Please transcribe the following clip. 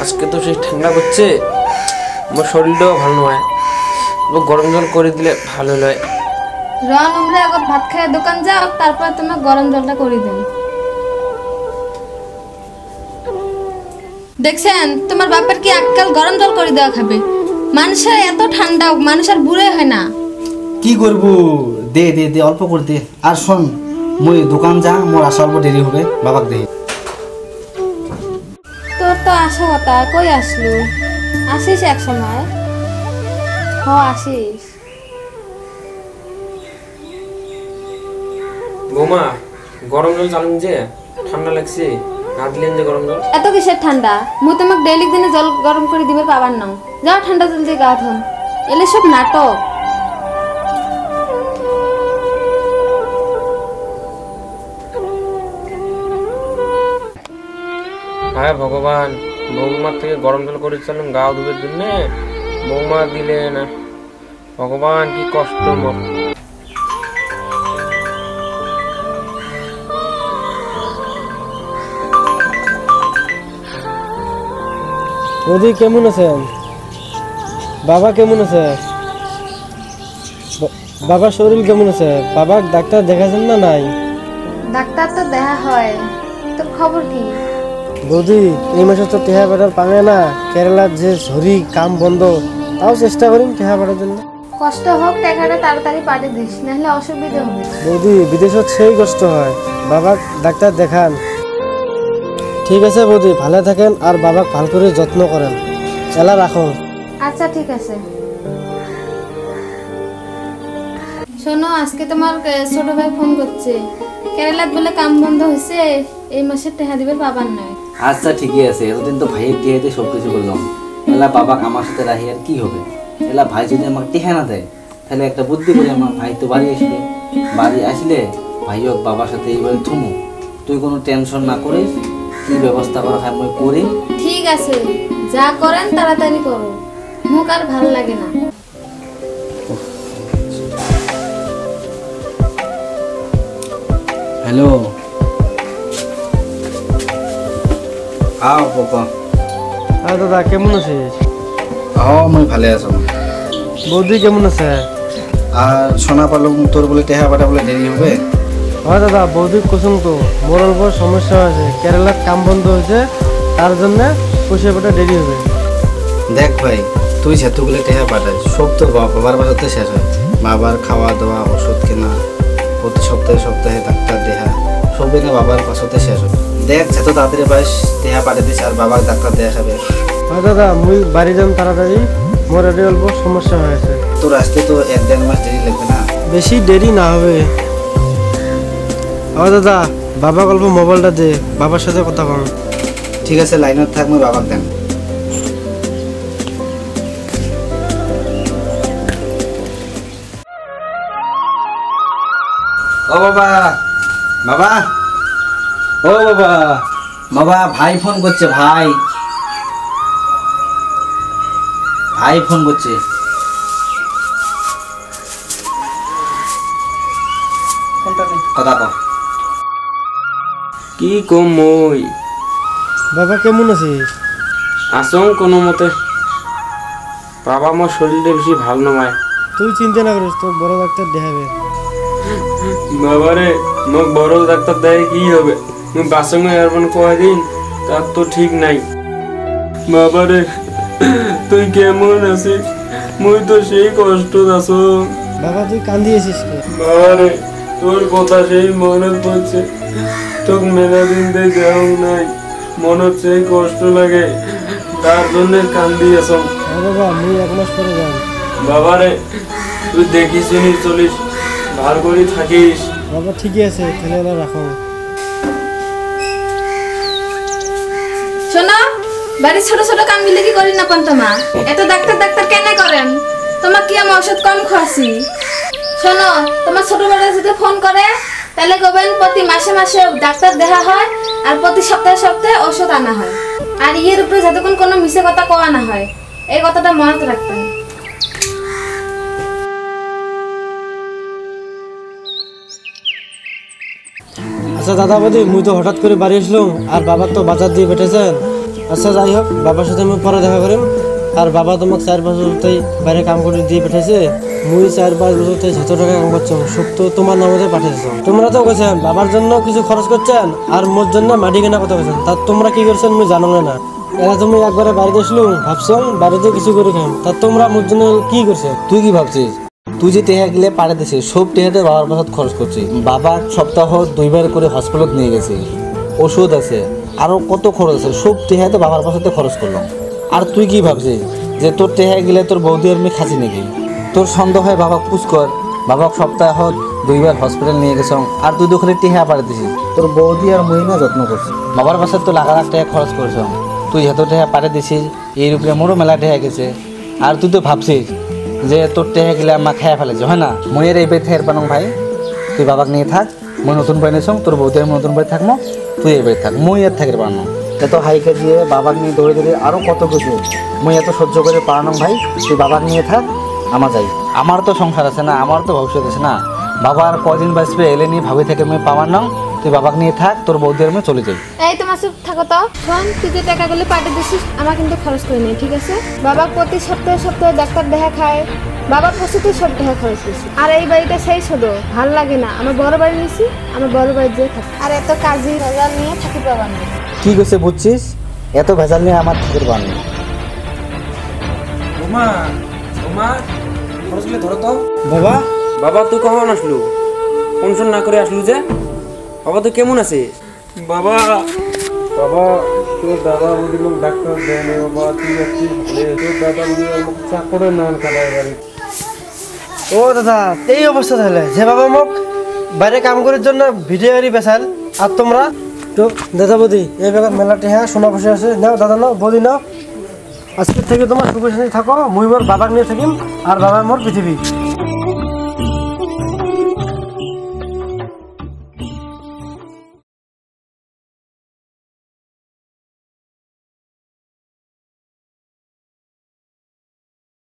আজকে তো সেই ঠান্ডা করছে, আমার শরীরটাও ভালো নয়, গরম জল করে দিলে ভালো নয়। রন আমরা এখন ভাত খায় দোকান যাও, তারপর তোমার গরম জলটা করে দেন। দেখছেন তোমার বাপের কি আজকাল গরম জল করে দেওয়া খাবে? মানুষের এত ঠান্ডা, মানুষ আর বুড়ে হয় না। কি করব, দে দে দে অল্প করে দে। আর শোন, মুই দোকান যা, মোর আসা অল্প দেরি হবে, বাবাক দে। তোর তো আসা কথা, কই আসলো? আসিস এক সময়। আসিস। বৌমা গরম জল চালুন, যে ঠান্ডা লাগছে, না দিলেন যে গরম জল। এত কিসের ঠান্ডা? মুই তোমাকে ডেইলি দিনে জল গরম করে দিবে পাবার নাও। যাও ঠান্ডা জল দিয়ে গা ধন। এলে সব নাটক। হ্যাঁ ভগবান, বৌমার থেকে গরম জল করে চালুন গা ধুবের জন্য, বৌমা দিলে না। ভগবান কি কষ্ট মোর। বৌদি কেমন আছেন? বাবা কেমন আছে? বাবার শরীর কেমন আছে? বাবার ডাক্তার দেখাছেন না নাই? ডাক্তার তো দেখা হয়, তোর খবর কি? বৌদি এই মাসে তো টেহা পাঠার পাঙে না, কেরালার যে ঝড়ি কাম বন্ধ, তাও চেষ্টা করিম টেহা পাঠার জন্য। কষ্ট হোক, টাকাটা তাড়াতাড়ি পাঠিয়ে দিস, নাহলে অসুবিধা হবে। বৌদি বিদেশত সেই কষ্ট হয়, বাবাক ডাক্তার দেখান। ঠিক আছে বৌদি, ভালো থাকেন আর বাবাক ভাল করে যত্ন করেন। এলা রাখুন। আচ্ছা ঠিক আছে। শোনো, আজকে তোমার ছোট ভাই ফোন করছে, কেরালাত বলে কাম বন্ধ হয়েছে, এই মাসে টাকা দিবে পাবার নয়। আচ্ছা ঠিকই আছে, এতদিন তো ভাইয়ের টিহাতে সব কিছু করলাম, এলা বাবাক আমার সাথে রাহি আর কি হবে? এলা ভাই যদি আমাকে টিহা না দেয়, তাহলে একটা বুদ্ধি করে আমার ভাই তো বাড়ি আসবে, বাড়ি আসলে ভাই হোক বাবার সাথে এইবারে থুমু, তুই কোনো টেনশন না করিস, কি ব্যবস্থা করা হয় আমি করি। ঠিক আছে, যা করেন তাড়াতাড়ি করো, মুখ আর ভালো লাগে না। হ্যালো, আও বাবা। আর দাদা কেমন আছিস? মই ভালে আছো। বৌদি কেমন আছে? আর সোনা পালং তোর বলে টেহা পাঠা বলে দেরি হবে? হয় দাদা, বৌদি কুসুম তো মোর অল্প সমস্যা হয়েছে, কেরালার কাম বন্ধ হয়েছে, তার জন্য পয়সা পাঠা দেরি হবে। দেখ ভাই, তুই যেতগুলো টেহা পাঠাস সব তোর বাবার বাসাতে শেষ হয়, বাবার খাওয়া দাওয়া, ওষুধ কেনা, প্রতি সপ্তাহে সপ্তাহে ডাক্তার দেখা, সব এনে বাবার পাশতে শেষ হয়। দেখ যত তাড়াতাড়ি পাইস টেহা পাঠিয়ে দিস আর বাবার ডাক্তার দেখাবে। হয় দাদা, মুই বাড়ি যাম তাড়াতাড়ি, মোর এটি অল্প সমস্যা হয়েছে। তোর আসতে তো 1-1.5 মাস দেরি লাগবে না? বেশি দেরি না হবে। হয় দাদা, বাবা অল্প মোবাইলটা দে, বাবার সাথে কথা কম। ঠিক আছে, লাইনত থাক, মই বাবাক দেন। ও বাবা, বাবা, ও বাবা, বাবা ভাই ফোন করছে, ভাই ভাই ফোন করছে। কথা কও। কি কম মই, বাবা কেমন আছিস? আসং কোনো মতে। বাবা আমার শরীরটা বেশি ভালো নয়। তুই চিন্তা না করিস, তোর বড় ডাক্তার দেখাবে। বাবারে মোক বড় ডাক্তার দেয় কি হবে? মুই বাসঙ্গে এরপর কয়দিন তার তো ঠিক নাই। বাবারে তুই কেমন আছিস? মুই তো সেই কষ্ট আছো। বাবা তুই কান্দিয়েছিস কে? বাবারে তোর কথা সেই মনে পড়ছে, তোকে মেলা দিন দিয়ে যাও নাই, মনে হচ্ছে কষ্ট লাগে, তার জন্য কান্দি আসম। হ্যাঁ বাবা, মুই 1 মাস পরে যাম। বাবারে তুই দেখিস শুনিস চলিস, ভার করে থাকিস। বাবা ঠিকই আছে, তাহলে রাখো। শোনো, বাড়ির ছোট ছোট কাম গুলো কি করি না পান তোমা? এত ডাক্তার ডাক্তার কেন করেন? তোমার কি আমি ওষুধ কম খাওয়াছি? শোনো, তোমার ছোট বেলা যদি ফোন করে, তাহলে কবেন প্রতি মাসে মাসে ডাক্তার দেখা হয় আর প্রতি সপ্তাহে সপ্তাহে ওষুধ আনা হয়। আর ইয়ের উপরে যতক্ষণ কোনো মিশে কথা কোয়া না হয়, এই কথাটা মনে রাখবেন। আচ্ছা দাদা বৌদি, মুই তো হঠাৎ করে বাড়ি আসলাম, আর বাবা তো বাজার দিয়ে বেঠেছেন, আচ্ছা যাই হোক, বাবার সাথে আমি পরে দেখা করিম। আর বাবা তোমাকে 4 বছর থেকে বাইরে কাম করে দিয়ে পাঠাইছে, মুই 4-5 বছর থেকে 700 টাকা কাম করছো, সব তো তোমার নামতে পাঠিয়েছো। তোমরা তো কইছেন বাবার জন্য কিছু খরচ করছেন আর মোর জন্য মাটি কেনা কথা কইছেন, তা তোমরা কি করছেন মুই জানো না। এরা তুমি একবারে বাড়িতে আসলো ভাবছো বাড়িতে কিছু করে খাম, তা তোমরা মোর জন্য কি করছো? তুই কি ভাবছিস? তুই যে টেহা গেলে পাড়ে দিছিস, সব টেহাতে বাবার পাশে খরচ করছিস। বাবা সপ্তাহ 2বার করে হসপিটাল নিয়ে গেছে, ওষুধ আছে, আরো কত খরচ আছে, সব টেহাতে বাবার পাশে খরচ করলাম। আর তুই কি ভাবছিস যে তোর টেহা গেলে তোর বৌদি আর মেয়ে খাসি নাকি? তোর সন্দেহ হয় বাবা পুজ কর, বাবা সপ্তাহ 2বার হসপিটাল নিয়ে গেছ, আর তুই দোকানে টেহা পাড়ে দিছিস। তোর বৌদি আর মহিনা যত্ন করছিস, বাবার পাশে তো লাখ লাখ টাকা খরচ করছ, তুই এত টেহা পাড়ে দিছিস, এর উপরে মোরও মেলা টেহা গেছে। আর তুই তো ভাবছিস যে তোর টেহা গেলে আমার খেয়ে ফেলেছে, হয় না? মইয়ের এই বাড়ি থেকে পানো ভাই, তুই বাবাকে নিয়ে থাক, মই নতুন বাড়ি নিয়েছ, তোর বৌদি আমি নতুন বাড়ি থাকবো, তুই এই বাড়ি থাক, মই এর থাকতে পারনো। এত হাইকে দিয়ে বাবাকে নিয়ে দৌড়ে দৌড়ে আরও কত কিছু মই এত সহ্য করে পারানো ভাই, তুই বাবাকে নিয়ে থাক, আমার যাই। আমার তো সংসার আছে না, আমার তো ভবিষ্যৎ আছে না। বাবা আর কদিন বাঁচবে এলে নিয়ে ভাবি থেকে আমি পাওয়ার নাও, তুই বাবাকে নিয়ে থাক, তোর বৌদি আর আমি চলে যাই। এই তোমার চুপ থাকো তো। শোন, তুই যে টাকাগুলো পাঠিয়ে দিছিস আমার কিন্তু খরচ করে নেই, ঠিক আছে? বাবা প্রতি সপ্তাহে সপ্তাহে ডাক্তার দেখা খায়, বাবার প্রস্তুতি সব টাকা খরচ করছি। আর এই বাড়িটা সেই ছোট, ভাল লাগে না। আমার বড় বাড়ি নিছি, আমার বড় বাড়ি যেয়ে থাকি। আর এত কাজী ভেজাল নিয়ে থাকি পাবা না। কি করছে বুঝছিস? এত ভেজাল নিয়ে আমার থাকতে পারবো না। ওমা ওমা খরচগুলো ধরো তো। বাবা, বাবা তুই কখন আসলু? ফোন না করে আসলু যে? বাবা তুই কেমন আছিস? বাবা বাবা তোর দাদা বৌদি লোক ডাক্তার দেয় না বাবা, তুই আসছিস তোর দাদা বৌদি চাকরে নান কাটায় বাড়ি। ও দাদা, এই অবস্থা তাহলে যে বাবা মোক বাইরে কাম করার জন্য ভিডিও গাড়ি বেসাল, আর তোমরা তো দাদা বৌদি এই ব্যাপার মেলাটি হ্যাঁ সোনা বসে আছে, নাও দাদা নাও, বৌদি নাও, আজকের থেকে তোমার সুখে শান্তি থাকো, মুই মোর বাবাকে নিয়ে থাকিম, আর বাবা মোর পৃথিবী।